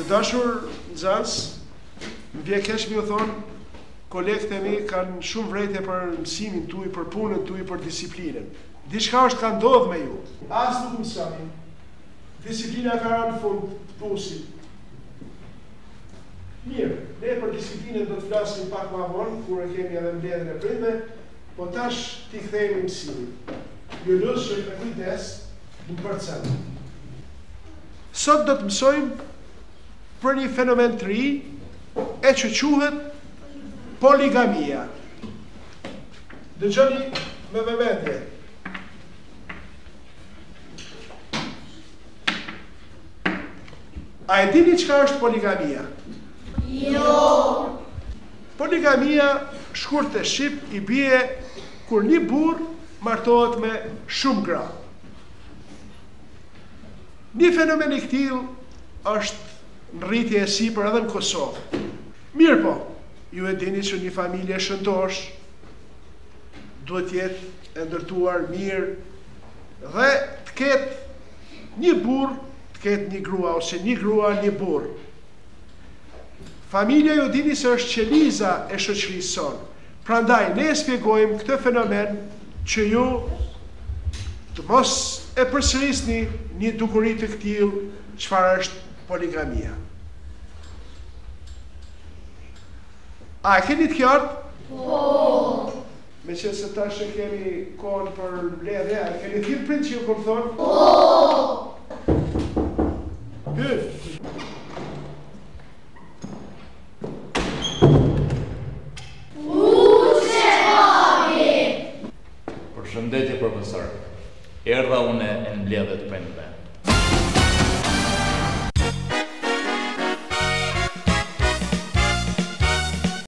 dashur nxënës, më vjen keq mi u thonë, kolegët e mi kanë shumë vrejtje për mësimin tuaj, për punën tuaj, për disiplinën. Diçka është ka ndodhur me ju. As nuk mësoni. Disiplina ka rënë në fund të pusit. Mirë, ne për disiplinën do të flasim pak më vonë, kur e kemi edhe mbledhjen e pritme, po tash t'i kthejmë mësimin. Ju lutem me kujdes në përcen. Sot do të mësojmë për një fenomen të ri, e që quhet poligamia. Dëgjoni me vëmendje. A e dini çka është poligamia? Jo. Poligamia, shkurt e shqip, i bie kur një burr martohet me shumë gra. Një fenomen i këtill është në rritje e sipër edhe në Kosovë. Mirë po, ju e dini që një familje shëndosh duhet jetë e ndërtuar mirë dhe të ketë një burr, të ketë një grua, ose një grua, një burr. Familja ju dini se është qeliza e shoqërisë sonë. Prandaj ne shpjegojmë këtë fenomen që ju të mos e përsërisni një dukuri të këtillë çfarë është poligamia. A e keni të qartë? Po. Me që se tash e kemi kohën për mbledhje, a keni thirrë prind që ju kom thonë? Po. Pyet. Përshëndetje profesor. Erdha unë e mbledhje të prindve.